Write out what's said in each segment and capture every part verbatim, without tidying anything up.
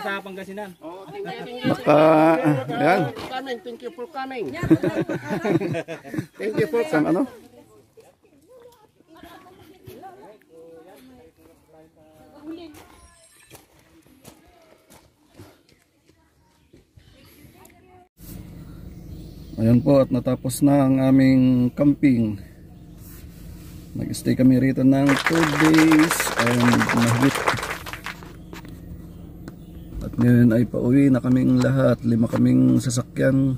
sa Pangasinan. Oh, thank you, thank you. Naka, ayan. Coming, thank you for coming. Thank you for Isang ano? Ayan po, at natapos na ang aming camping. Nag-stay kami rito ng two days and mahigit. At ngayon ay pauwi na kaming lahat. Lima kaming sasakyan.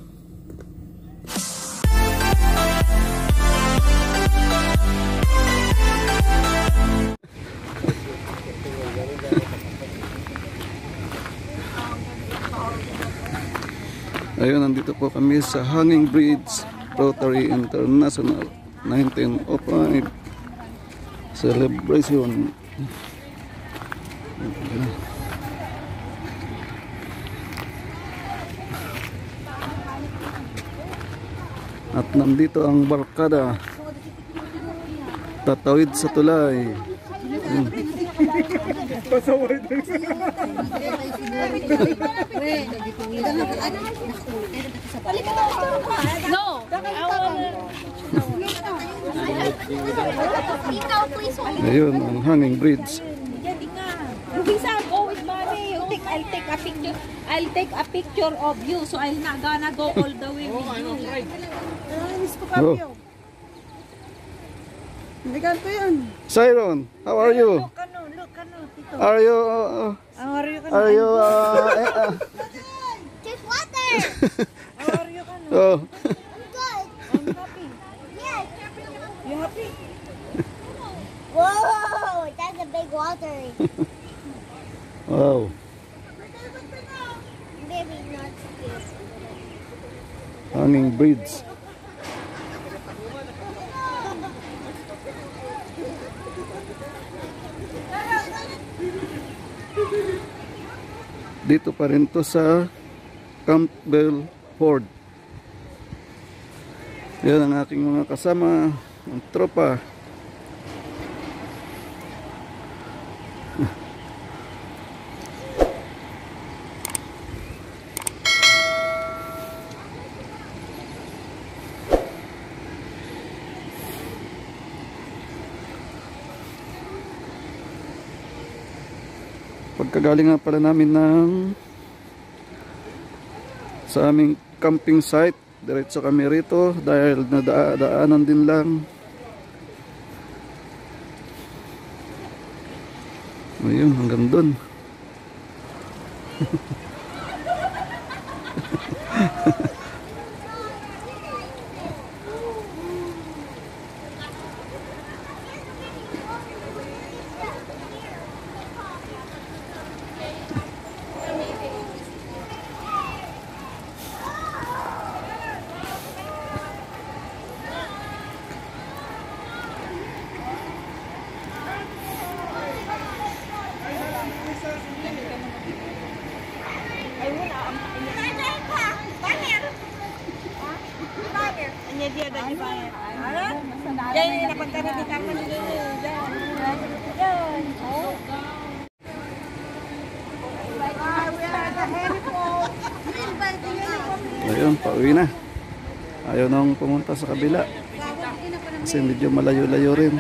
Ayun, nandito po kami sa Hanging Bridge Rotary International nineteen oh five celebration. At nandito ang barkada tatawid sa tulay. Hmm. No. Ayun ang Hanging Bridge. Go with mommy. I'll take a picture. I'll take a picture of you. So I'm not gonna go all the way with you. Oh. Siron, how are you? Look, ano, look, ano, Tito. Are you? Uh, How are you? are you? Uh, eh, uh, Just water. How are you? Ano? oh. Good. I'm happy. Yes. You happy? Whoa, that's a big water. Wow. Maybe not this. Hanging Bridge. Dito pa rin to sa Campbell Ford. Yan ang aking mga kasama, ang tropa. Pagkagaling nga pala namin ng sa aming camping site, diretso kami rito dahil nadaanan din lang. Ayun, hanggang dun. Dia dah dibayar. Jangan dapat kami di kamar ini. Jangan. Oh. Ayun, pauwi na. Ayaw nang pumunta sa kabila kasi medyo malayo-layo rin.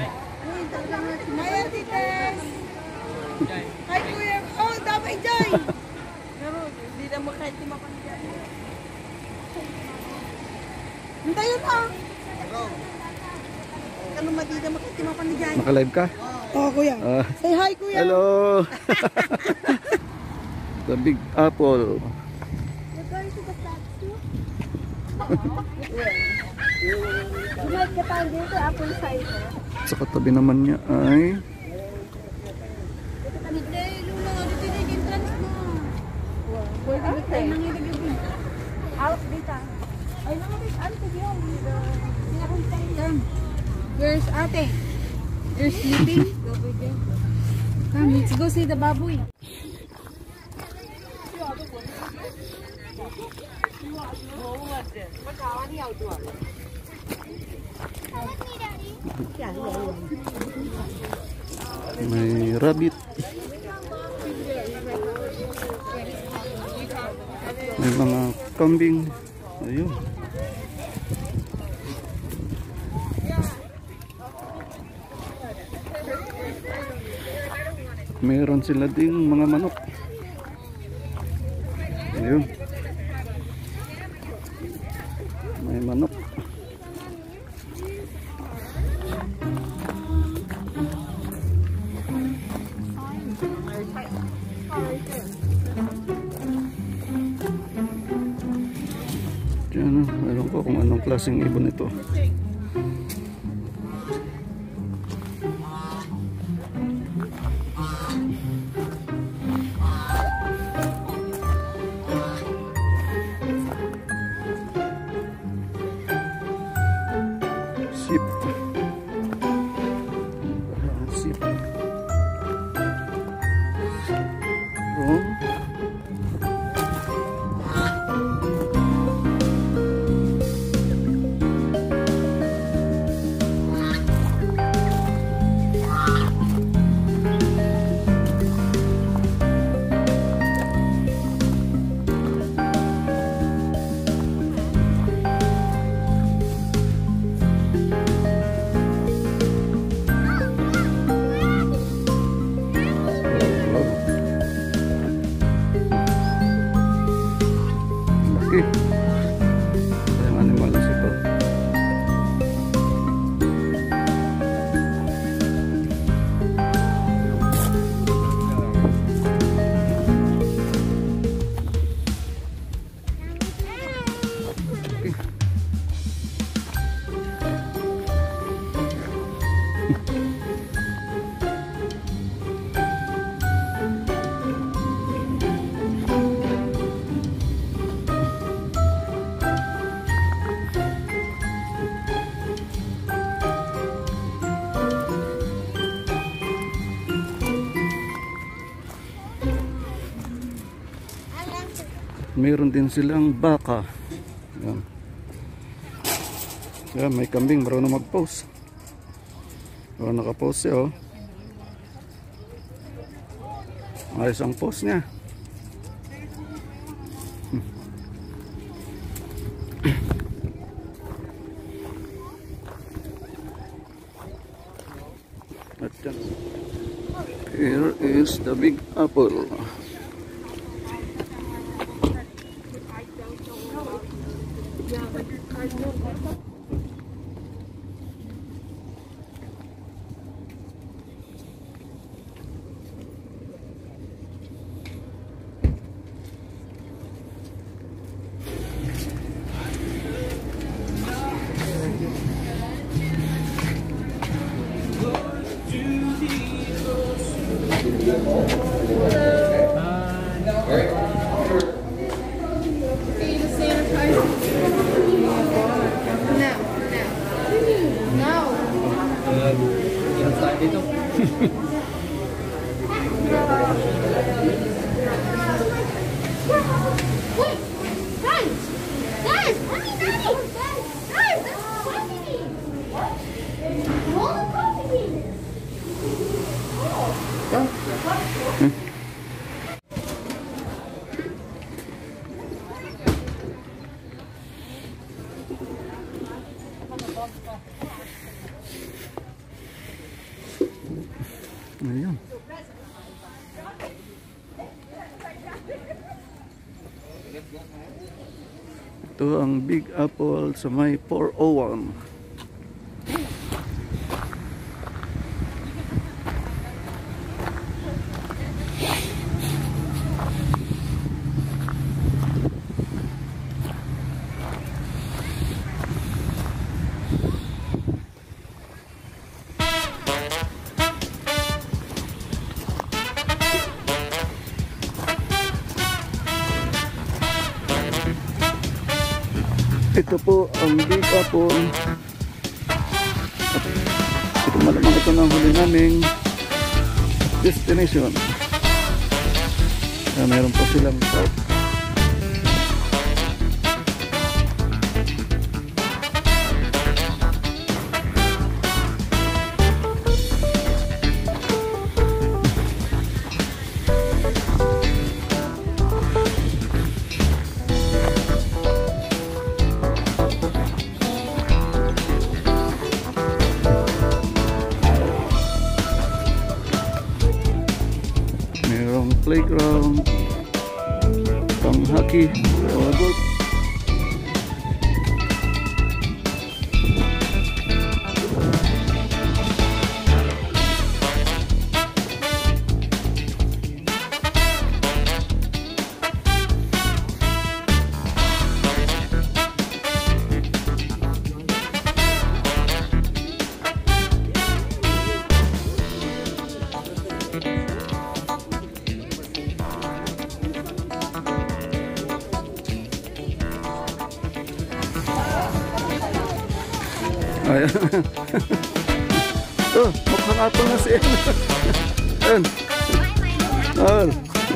Hi kuya. Oh, damay joy. Pero di na makahit si Mapang. Hintayin mo. Ano madida makahit si Mapang ni Jai? Naka-live ka? Oh, kuya. Uh, Say hi, kuya. hello. The Big Apple. You're going to the statue? You might get on this apple cider. Sa katabi naman niya ay Out dito. Ay, nangyari, ate yun. Where's ate? You're sleeping? Come, let's go see the baboy. may rabbit. May mga kambing. Ayun. Meron sila ding mga manok. Ayun. May manok. Diyan, alam ko kung anong klaseng ibon ito. Sip. Parang sip. Oh. Yung animals ito. Mayroon din silang baka. Yan. Yan, may kambing, marunong mag-pose. O, naka-pose siya, oh. Ayos ang pose niya. Hmm. At yan. Here is the Big Apple. Ayan. Ito ang Big Apple sa may four oh one. Ito po ang Big Apple. At ito malamang ito ng huli naming destination. Kaya meron po silang park. hockey o golf. Ayan. Oh, mukhang apple na si Ann. Ann. Ann.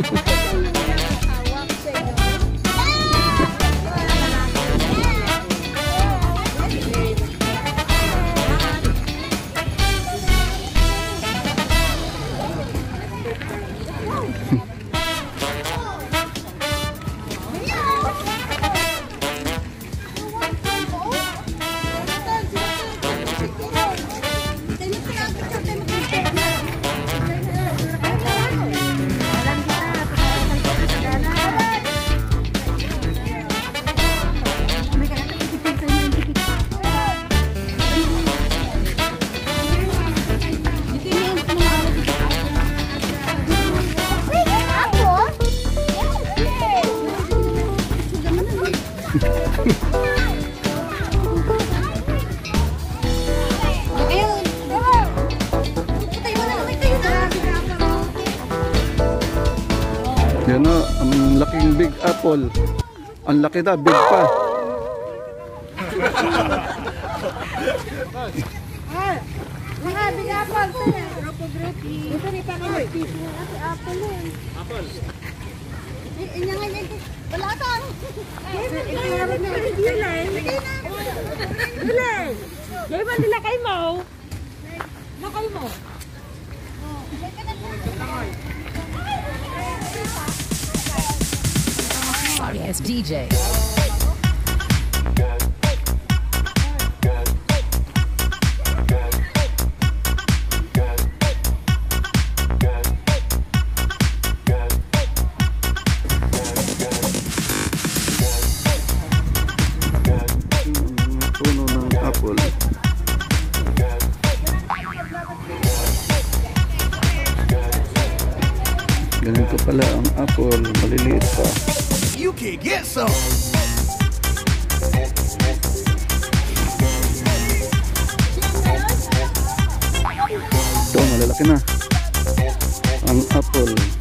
Yan o, ang laking big apple. Ang laki na, big pa. Mga big apple. Ito rin pa kayo. Apple eh. Apple. Inya nga yan. Wala ka. Ikaw na. Bilay. Bilay. Gaya ba nila kayo mo? Na kayo mo? Yes, D J. Puno ng apple. Ganito pala ang apple, maliliit pa. You can get some. Ito, malalaki na ang apple.